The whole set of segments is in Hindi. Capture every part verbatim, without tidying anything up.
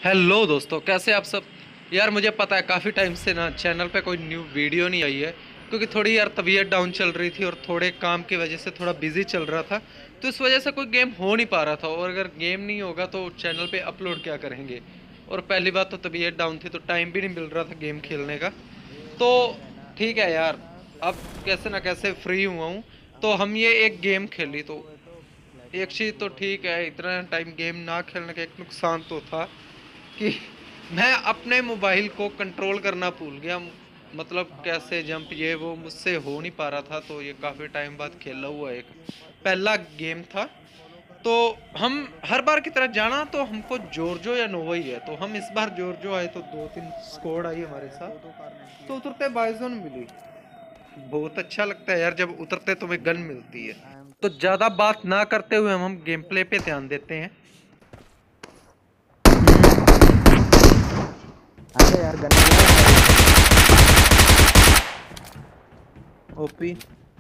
हेलो दोस्तों, कैसे आप सब। यार मुझे पता है काफ़ी टाइम से ना चैनल पे कोई न्यू वीडियो नहीं आई है, क्योंकि थोड़ी यार तबीयत डाउन चल रही थी और थोड़े काम की वजह से थोड़ा बिजी चल रहा था। तो इस वजह से कोई गेम हो नहीं पा रहा था, और अगर गेम नहीं होगा तो चैनल पे अपलोड क्या करेंगे। और पहली बात तो तबीयत डाउन थी तो टाइम भी नहीं मिल रहा था गेम खेलने का। तो ठीक है यार, अब कैसे ना कैसे फ्री हुआ हूँ तो हम ये एक गेम खेली। तो एक चीज़ तो ठीक है, इतना टाइम गेम ना खेलने का एक नुकसान तो था कि मैं अपने मोबाइल को कंट्रोल करना भूल गया। मतलब कैसे जंप ये वो मुझसे हो नहीं पा रहा था। तो ये काफ़ी टाइम बाद खेला हुआ एक पहला गेम था। तो हम हर बार की तरह जाना तो हमको जॉर्जो या नोवा ही है, तो हम इस बार जॉर्जो आए तो दो तीन स्क्वाड आई हमारे साथ। तो उतरते बाइजोन मिली। बहुत अच्छा लगता है यार जब उतरते तुम्हें गन मिलती है। तो ज़्यादा बात ना करते हुए हम हम गेम प्ले पे ध्यान देते हैं। अबे यार गन मिला है सारी। ओपी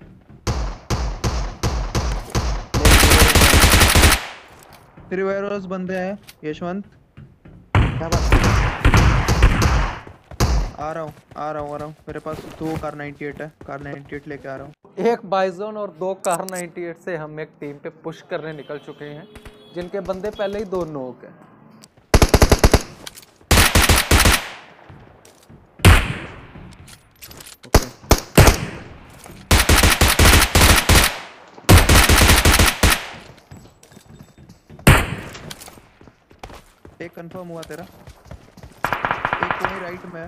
ले रिवाइव गन। रिवेरोस बंदे हैं। यशवंत क्या बात कर रहा है? आ रहा हूँ आ रहा हूँ आ रहा हूँ मेरे पास दो कार नाइंटी एट है। कार नाइंटी एट लेके आ रहा हूँ। एक बाइजोन और दो कार अट्ठानवे से हम एक टीम पे पुश करने निकल चुके हैं, जिनके बंदे पहले ही दो नोक हैं। ओके एक कंफर्म हुआ तेरा। एक वहीं राइट में है।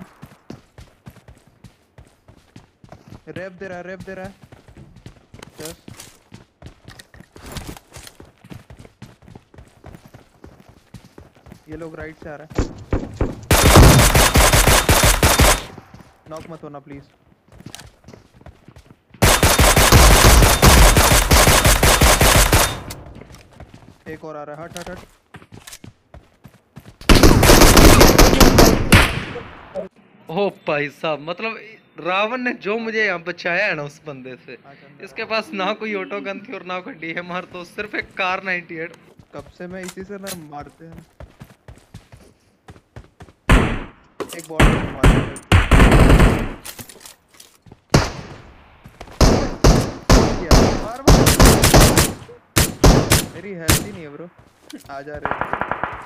रेप दे रहा है रेप दे रहा है। जस्ट ये लोग राइट से आ रहा है। नॉक मत होना प्लीज। एक और आ रहा है। हट हट हट। ओ भाई साहब, मतलब रावण ने जो मुझे यहाँ बचाया है ना उस बंदे से। हाँ चंदा इसके पास ना कोई ऑटो गन थी और ना कोई डीएमआर, तो सिर्फ एक कार अट्ठानवे। कब से मैं इसी से ना मारते हैं। एक बॉडी को मारा है। किया मार मार। मेरी हेल्थ ही नहीं है ब्रो। आ जा रहे हैं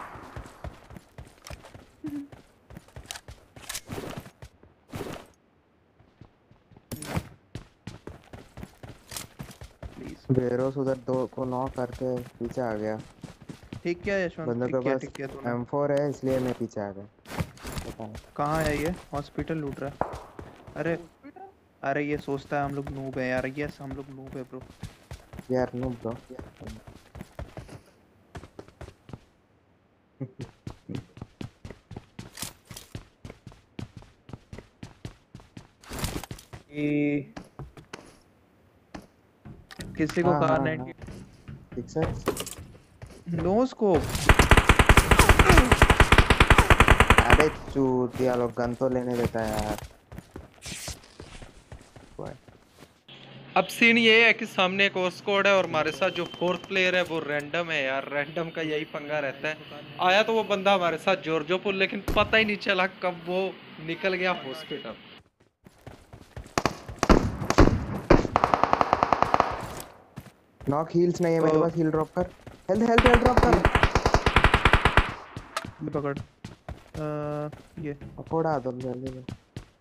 प्लीज। बेरोस उधर दो को नॉक करके पीछे आ गया। ठीक किया यशवंत। बंदों ठीक के किया पास ठीक किया तूने। एम फोर है इसलिए मैं पीछे आ गया। पता है। कहाँ है ये। हॉस्पिटल लूट रहा है। अरे अरे ये सोचता है हम लोग नूब है यार। यस हम लोग नूब है ब्रो। यार नो ब्रो। ये किसी को हाँ कार हाँ हाँ नाइंटी ठीक सर। No scope. अबे चूतिया लोग गन तो लेने देता है यार। अब सीन ये है कि सामने एक और स्क्वाड है और हमारे साथ जो फोर्थ प्लेयर है वो रैंडम है यार। रैंडम का यही पंगा रहता है। आया तो वो बंदा हमारे साथ जॉर्जोपुर, लेकिन पता ही नहीं चला कब वो निकल गया हॉस्पिटल। नॉक हील्स नहीं है मेरे ओ, पास। हील ड्रॉप कर। हेल्थ हेल्थ हेल्थ ड्रॉप कर। ये पकड़। आ, ये फोड़ा दो जल्दी से।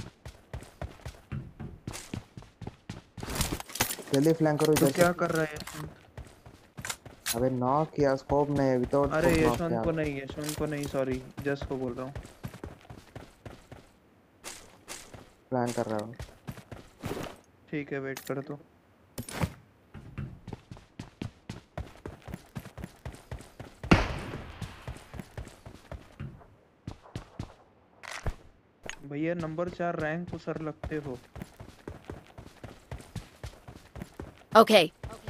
जल्दी फ्लैंक करो तो इधर से। क्या कर रहा है यशवंत। अबे नॉक किया स्कोप नहीं है विदाउट अरे स्कोप नॉक यशवंत किया। को नहीं यशवंत को नहीं सॉरी जस को बोल रहा हूँ। प्लान कर रहा हूँ। ठीक है वेट कर तो। भैया नंबर चार रैंक को सर लगते हो। Okay.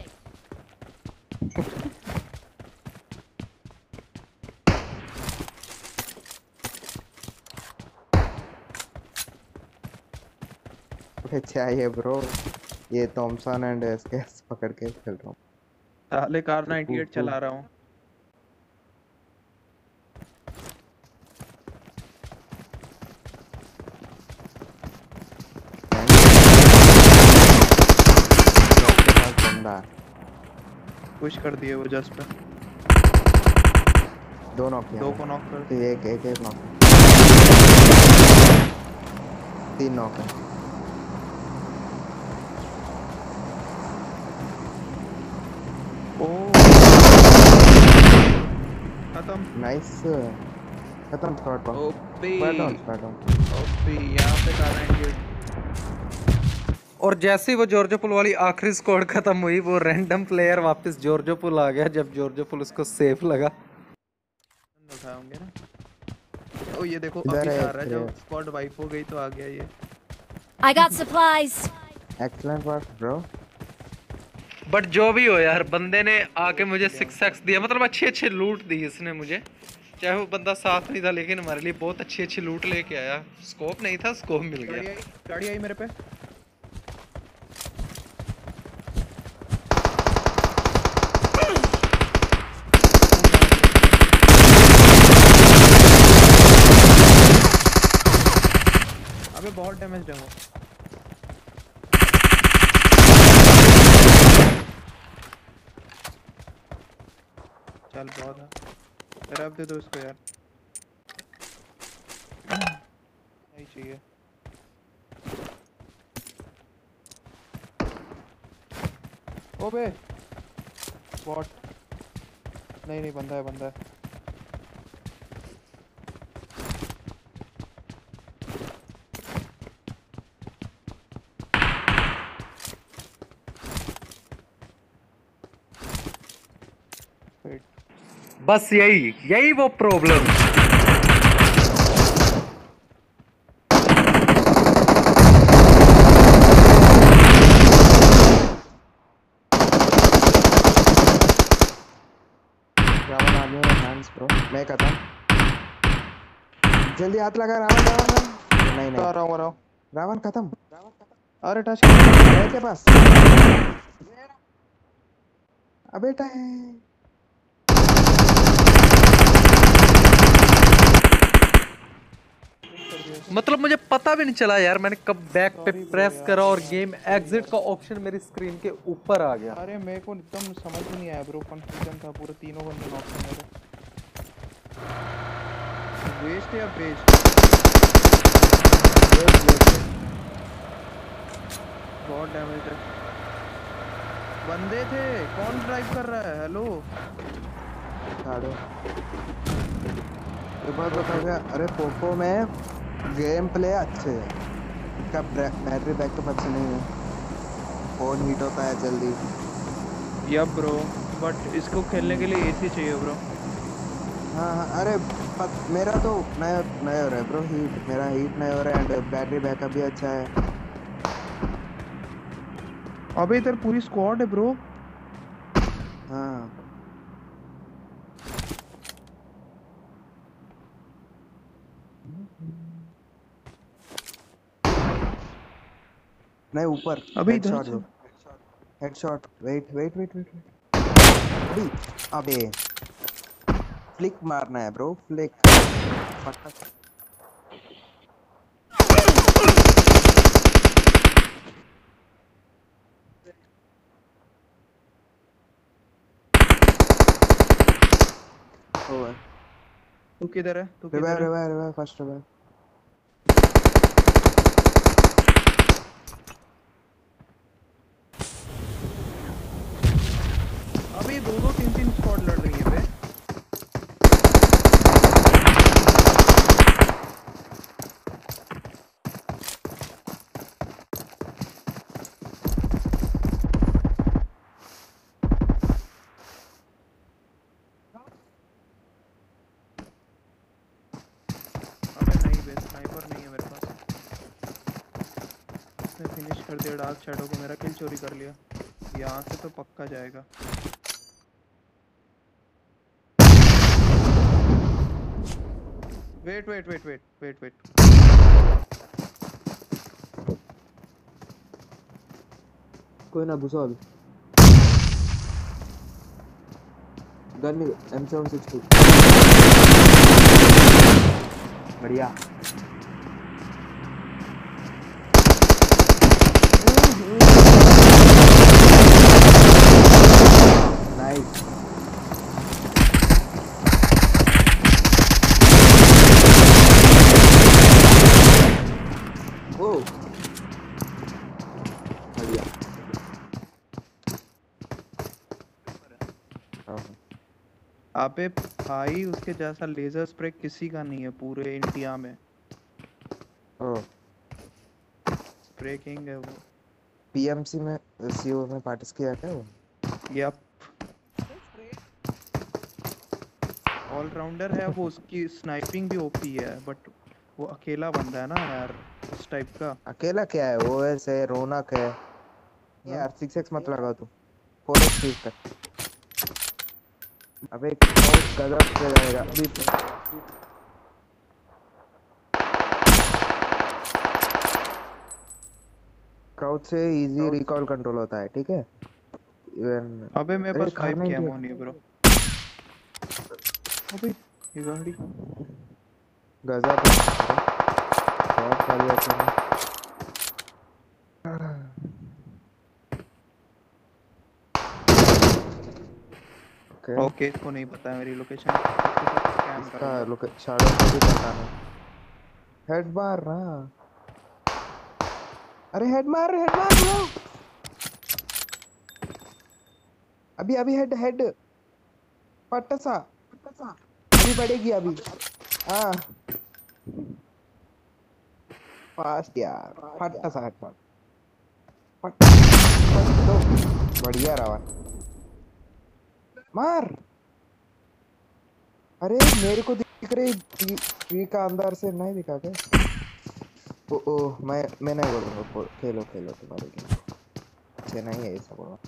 चाहिए ब्रो। ये थॉमसन एंड एसकेएस पकड़ के खेल रहा हूँ। साले कार तू नाइंटी एट तू चला रहा हूँ। पुश कर दिए वो जस्ट पे। दो नॉक किया दो है। को नॉक कर। तो एक एक एक नॉक, तीन नॉक है। ओ खत्म। नाइस, खत्म। Squad down, OP squad down, squad down. OP यहाँ पे डाला। और जैसे ही वो जॉर्जो पुल वाली आखिरी स्क्वाड खत्म हुई, वो रैंडम प्लेयर वापस जॉर्जो पुल आ गया जब जॉर्जो पुल उसको सेफ लगा। उठाए होंगे ना। ओ ये देखो इधर अभी है से आ एक रहा है, player। जब स्क्वाड वाइप हो गई तो आ गया ये। I got supplies. Excellent work bro. But जो भी हो यार, बंदे ने आके मुझे सिक्स एक्स दिया, मतलब अच्छी अच्छी लूट दी इसने मुझे। चाहे वो बंदा साथ नहीं था, लेकिन हमारे लिए बहुत अच्छी अच्छी लूट लेके आया। स्कोप नहीं था, स्कोप मिल गाड़ी गया। आई, गाड़ी आई मेरे पे। अबे बहुत डैमेज है वो। चल बहुत है, रब दे दो इसको यार, नहीं चाहिए। ओबे बॉट, नहीं नहीं बंदा है, बंदा है। बस यही यही वो प्रॉब्लम। रावण आ गया, हैंड्स ब्रो। मैं खत्म, जल्दी हाथ लगा रावण, रावण रावण। नहीं तो आ नहीं, रहा हूँ आ रहा हूँ। रावण खत्म। अरे टच कर। मेरे के पास अब बेटा है। मतलब मुझे पता भी नहीं चला यार, मैंने कब बैक पे Sorry bro प्रेस यार, करा और यार, गेम sorry एग्जिट यार। का ऑप्शन मेरी स्क्रीन के ऊपर आ गया। अरे मेरे को एकदम समझ में नहीं आया ब्रो, कंफ्यूजन था पूरे, तीनों बंदे नॉक थे मेरे। वेस्ट या वेस्ट? बहुत डैमेज है। बंदे थे, कौन ड्राइव कर रहा है? हेलो साढ़े एक बार बता गया। अरे पोको में गेम प्ले अच्छे है, इसका बैटरी बैकअप अच्छा नहीं है, फोन हीट होता है जल्दी। यप ब्रो, बट इसको खेलने के लिए एसी चाहिए ब्रो। हाँ हाँ, अरे पत, मेरा तो नया नया हो रहा है ब्रो, हीट मेरा हीट नया हो रहा है एंड बैटरी बैकअप भी अच्छा है। अबे इधर पूरी स्क्वाड है ब्रो। हाँ नहीं, ऊपर अबे हेड इधर शॉट से दो, headshot. Wait wait wait wait wait अभी, अबे फ्लिक मारना है ब्रो, फ्लिक। ओवर। तू किधर है? तू रिवाइव किधर है? Revive revive, first revive. अबे दो दो तीन तीन स्क्वाड लड़ रही है बे। फिनिश कर दिया डार्क शैडो को, मेरा किल चोरी कर लिया। यहाँ से तो पक्का जाएगा। Wait wait wait wait wait wait कोई ना, घुसो अभी। Gun M seven six two, बढ़िया। नाइस अबे भाई उसके जैसा लेजर स्प्रे किसी का नहीं है पूरे इंडिया में। ओ स्प्रे किंग है वो। पीएमसी में सीओ में पार्टिसिपेट किया क्या वो? यप ऑलराउंडर है वो। उसकी स्नाइपिंग भी ओपी है बट वो अकेला बंदा है ना यार उस टाइप का। अकेला क्या है, ओएस है, रौनक है यार। सिक्स एक्स मत लगा तू, फोर एक्स यूज कर। अबे बहुत गजब से रहेगा अभी। क्राउड से इजी रिकॉल कंट्रोल होता है, ठीक है। इवन अबे मेरे अरे पास फाइव खाना के ही एमो नहीं ब्रो। अबे ये गाड़ी गजब है। बहुत सारी ऐसे हैं। ओके ओके इसको नहीं पता है मेरी लोकेशन। स्कैम इसका करूंगा। लोग शाडो को भी पता नहीं। हेड मार ना, अरे हेड मार, हेड मार ब्रो। अभी अभी हेड हेड पट्टा सा अभी बढ़ेगी अभी। हाँ फास्ट यार, फट्टा सा हेड मार। फट फट दो, बढ़िया रहा मार। अरे मेरे को दिख रही ट्री, ट्री का अंदर से नहीं दिखा क्या? ओ ओ मैं मैं नहीं बोलूंगा, खो- खेलो खेलो तुम्हारे गेम को, अच्छे नहीं है ये सब बोलना।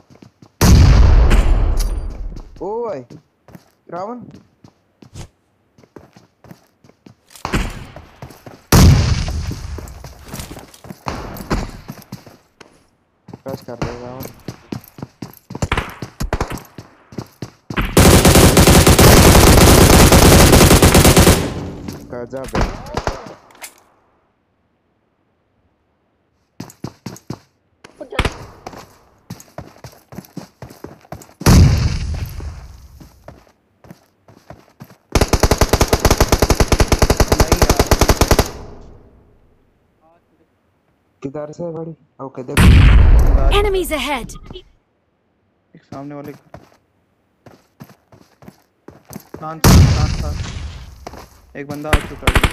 ओ भाई रावण टच कर दे रावण। गजब है। किधर से बड़ी? ओके देखो Enemies ahead! एक सामने वाले शांत शांत शांत। एक बंदा आ चुका है।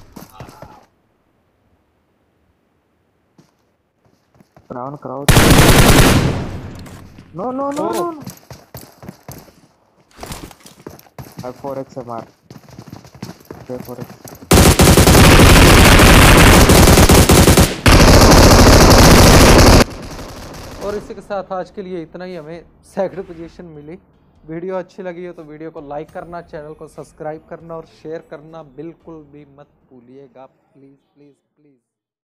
Ravan crowd. No no no no अब फोर एक्स से मार दे। फोर एक्स और इसी के साथ आज के लिए इतना ही। हमें सेकंड पोजीशन मिली। वीडियो अच्छी लगी हो तो वीडियो को लाइक करना, चैनल को सब्सक्राइब करना और शेयर करना बिल्कुल भी मत भूलिएगा। Please please please.